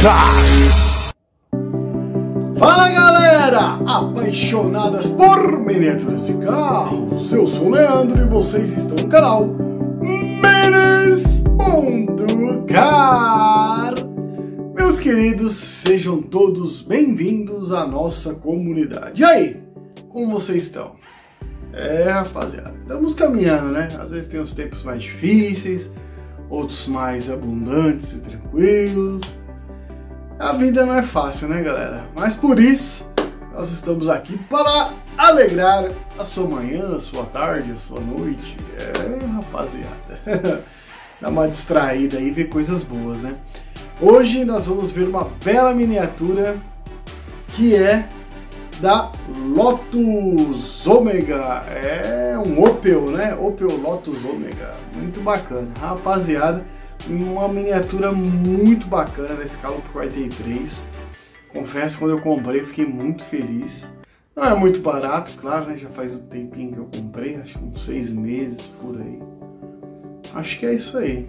Car. Fala galera, apaixonadas por miniaturas de carros, eu sou o Leandro e vocês estão no canal Minis.car. Meus queridos, sejam todos bem-vindos à nossa comunidade. E aí, como vocês estão? Rapaziada, estamos caminhando, né? Às vezes tem uns tempos mais difíceis, outros mais abundantes e tranquilos. A vida não é fácil, né, galera? Mas por isso, nós estamos aqui para alegrar a sua manhã, a sua tarde, a sua noite. Rapaziada, dá uma distraída aí e ver coisas boas, né? Hoje nós vamos ver uma bela miniatura que é da Lotus Omega. É um Opel, né? Opel Lotus Omega. Muito bacana. Rapaziada, uma miniatura muito bacana da escala 43. Confesso, quando eu comprei, fiquei muito feliz. Não é muito barato, claro, né? Já faz um tempinho que eu comprei, acho que uns 6 meses por aí. Acho que é isso aí.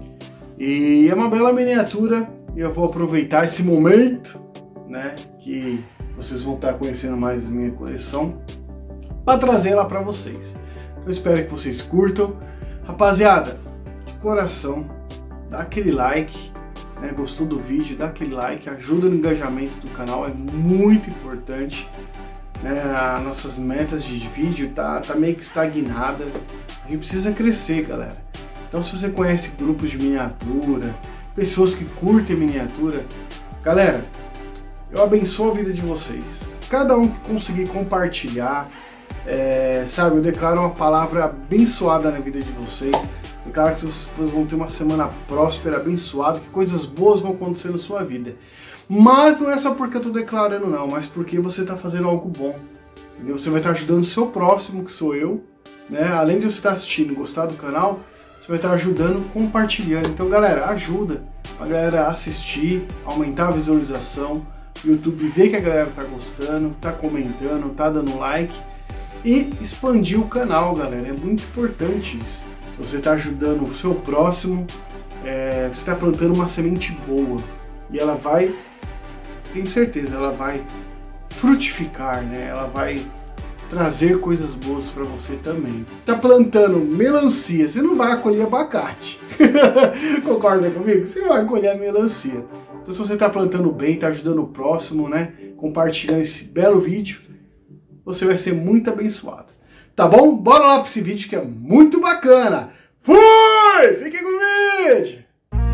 E é uma bela miniatura e eu vou aproveitar esse momento, né? Que vocês vão estar conhecendo mais minha coleção para trazê-la para vocês. Eu espero que vocês curtam. Rapaziada, de coração, dá aquele like, né? Gostou do vídeo, dá aquele like, ajuda no engajamento do canal, é muito importante, né? As nossas metas de vídeo tá meio que estagnada, a gente precisa crescer, galera. Então se você conhece grupos de miniatura, pessoas que curtem miniatura, galera, eu abençoo a vida de vocês. Cada um que conseguir compartilhar, sabe, eu declaro uma palavra abençoada na vida de vocês. Declaro que vocês vão ter uma semana próspera, abençoada, que coisas boas vão acontecer na sua vida. Mas não é só porque eu estou declarando não, mas porque você está fazendo algo bom. Entendeu? Você vai estar ajudando o seu próximo, que sou eu, né? Além de você estar assistindo e gostar do canal, você vai estar ajudando, compartilhando. Então, galera, ajuda a galera a assistir, aumentar a visualização. O YouTube vê que a galera tá gostando, tá comentando, tá dando like e expandir o canal, galera. É muito importante isso. Se você tá ajudando o seu próximo, você está plantando uma semente boa e ela vai, tenho certeza, ela vai frutificar, né? Ela vai trazer coisas boas para você também. Tá plantando melancia, você não vai colher abacate. Concorda comigo? Você vai colher melancia. Então se você está plantando bem, está ajudando o próximo, né? Compartilhando esse belo vídeo, você vai ser muito abençoado. Tá bom? Bora lá para esse vídeo que é muito bacana. Fui! Fiquem com o vídeo!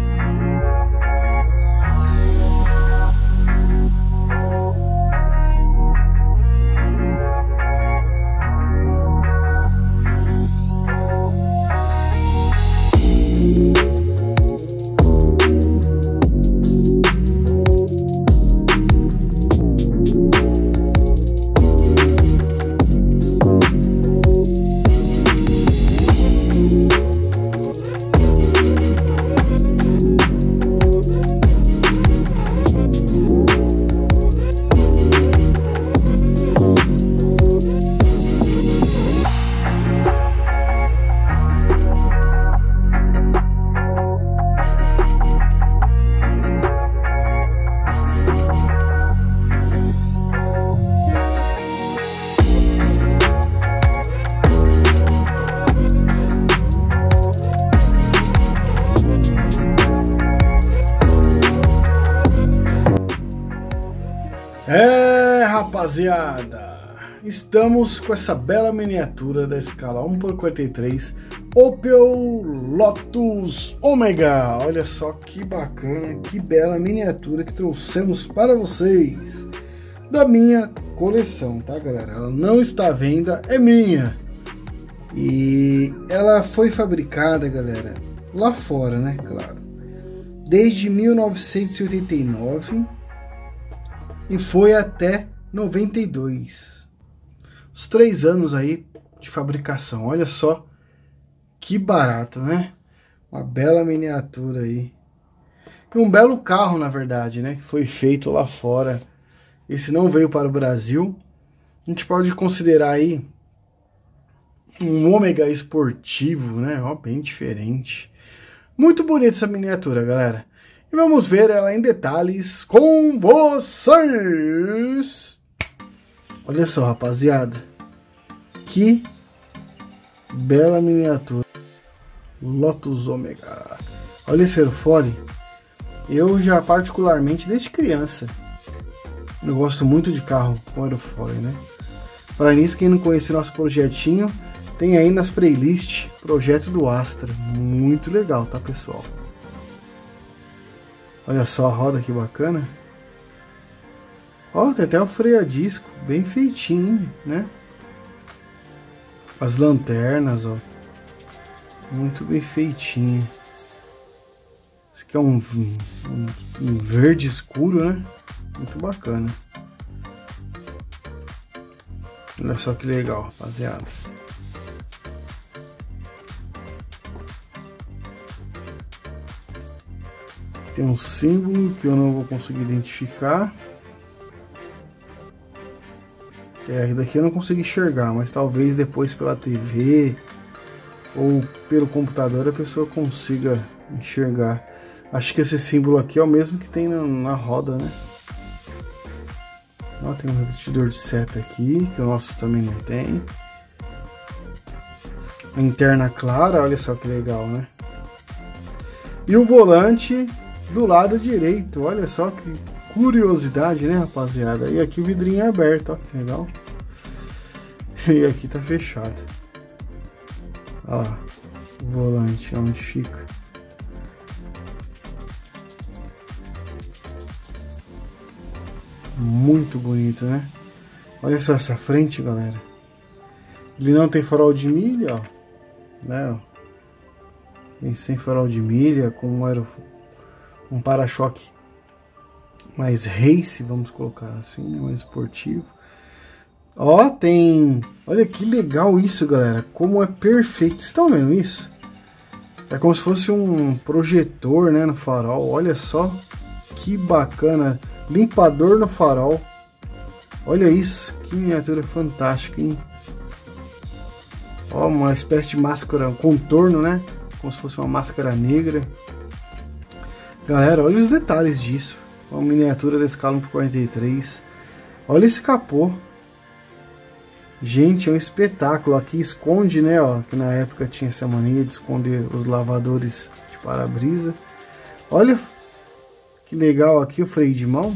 Rapaziada, estamos com essa bela miniatura da escala 1x43 Opel Lotus Omega. Olha só que bacana, que bela miniatura que trouxemos para vocês da minha coleção, tá, galera? Ela não está à venda, é minha. E ela foi fabricada, galera, lá fora, né, claro, desde 1989 e foi até 92. Os 3 anos aí de fabricação. Olha só que barato, né? Uma bela miniatura aí. E um belo carro, na verdade, né? Que foi feito lá fora. Esse não veio para o Brasil. A gente pode considerar aí um ômega esportivo, né? Ó, bem diferente. Muito bonita essa miniatura, galera. E vamos ver ela em detalhes com vocês. Olha só, rapaziada, que bela miniatura Lotus Omega. Olha esse aerofólio. Eu já particularmente desde criança eu gosto muito de carro com aerofólio, né? Falar nisso, quem não conhece nosso projetinho, tem aí nas playlists Projeto do Astra. Muito legal, tá, pessoal? Olha só a roda que bacana. Ó, tem até o freio a disco, bem feitinho, né? As lanternas, ó. Muito bem feitinho. Esse aqui é um verde escuro, né? Muito bacana. Olha só que legal, rapaziada. Aqui tem um símbolo que eu não vou conseguir identificar. Daqui eu não consigo enxergar, mas talvez depois pela TV ou pelo computador a pessoa consiga enxergar. Acho que esse símbolo aqui é o mesmo que tem na roda, né? Ó, tem um repetidor de seta aqui, que o nosso também não tem. Lanterna clara, olha só que legal, né? E o volante do lado direito, olha só que curiosidade, né, rapaziada? E aqui o vidrinho é aberto, ó, que legal. E aqui tá fechado. Olha lá, o volante, onde fica. Muito bonito, né? Olha só essa frente, galera. Ele não tem farol de milha, ó, né? Vem sem farol de milha, com um para-choque mais race, vamos colocar assim, mais esportivo. Ó, tem... Olha que legal isso, galera. Como é perfeito. Vocês estão vendo isso? É como se fosse um projetor, né, no farol. Olha só que bacana. Limpador no farol. Olha isso. Que miniatura fantástica, hein? Ó, uma espécie de máscara, um contorno, né? Como se fosse uma máscara negra. Galera, olha os detalhes disso. Uma miniatura da escala 1/43. Olha esse capô. Gente, é um espetáculo. Aqui esconde, né, ó, que na época tinha essa mania de esconder os lavadores de para-brisa. Olha que legal aqui o freio de mão.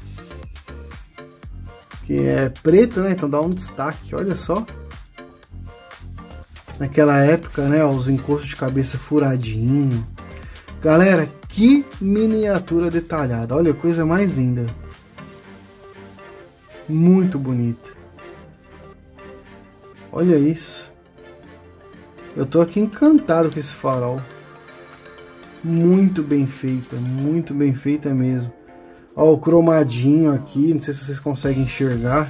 Que é preto, né, então dá um destaque, olha só. Naquela época, né, ó, os encostos de cabeça furadinho. Galera, que miniatura detalhada. Olha a coisa mais linda. Muito bonita. Olha isso. Eu tô aqui encantado com esse farol. Muito bem feita mesmo. Ó, o cromadinho aqui, não sei se vocês conseguem enxergar.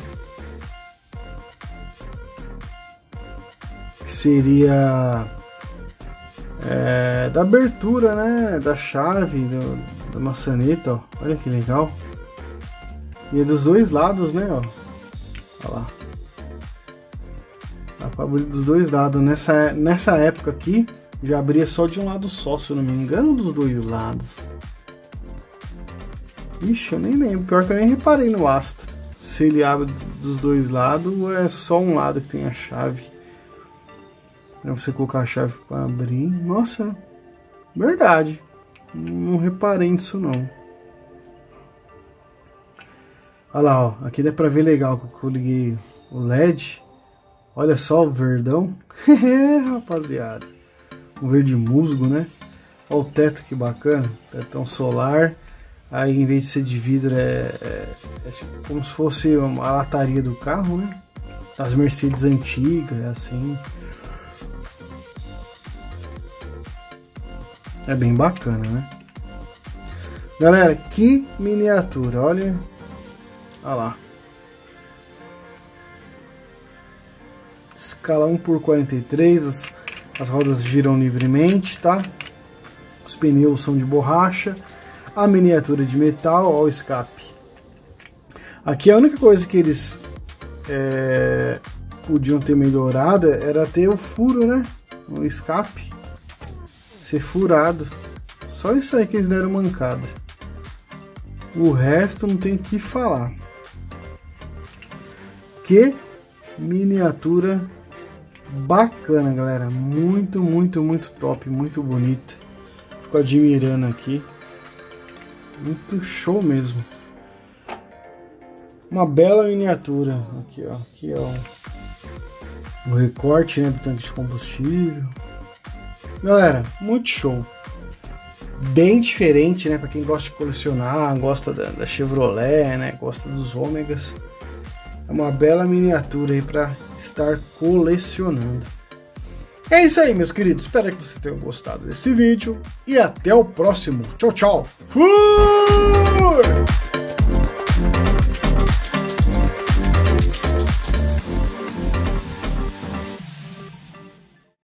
Seria da abertura, né, da chave, da maçaneta, ó. Olha que legal. E é dos dois lados, né, ó. Olha lá. Dá pra abrir dos dois lados. Nessa época aqui, já abria só de um lado só, se eu não me engano, dos dois lados. Ixi, eu nem lembro. Pior que eu nem reparei no Astra. Se ele abre dos dois lados, é só um lado que tem a chave. Pra você colocar a chave para abrir. Nossa, verdade. Não reparei nisso não. Olha lá, ó. Aqui dá pra ver legal que eu liguei o LED. Olha só o verdão. Rapaziada. Um verde musgo, né? Olha o teto que bacana. Tetão solar. Aí em vez de ser de vidro é como se fosse a lataria do carro, né? Das Mercedes antigas, assim. É bem bacana, né? Galera, que miniatura, olha. Olha lá. Escala 1/43, as rodas giram livremente, tá? Os pneus são de borracha. A miniatura de metal, ó, o escape. Aqui a única coisa que eles podiam ter melhorado era ter o furo, né? O escape ser furado. Só isso aí que eles deram mancada. O resto não tem o que falar. Que miniatura bacana, galera. Muito, muito, muito top. Muito bonita. Fico admirando aqui. Muito show mesmo. Uma bela miniatura. Aqui, ó. Aqui, ó. O recorte, né, do tanque de combustível. Galera, muito show. Bem diferente, né? Para quem gosta de colecionar, gosta da Chevrolet, né? Gosta dos Ômegas. É uma bela miniatura aí para estar colecionando. É isso aí, meus queridos. Espero que vocês tenham gostado desse vídeo. E até o próximo. Tchau, tchau. Fui!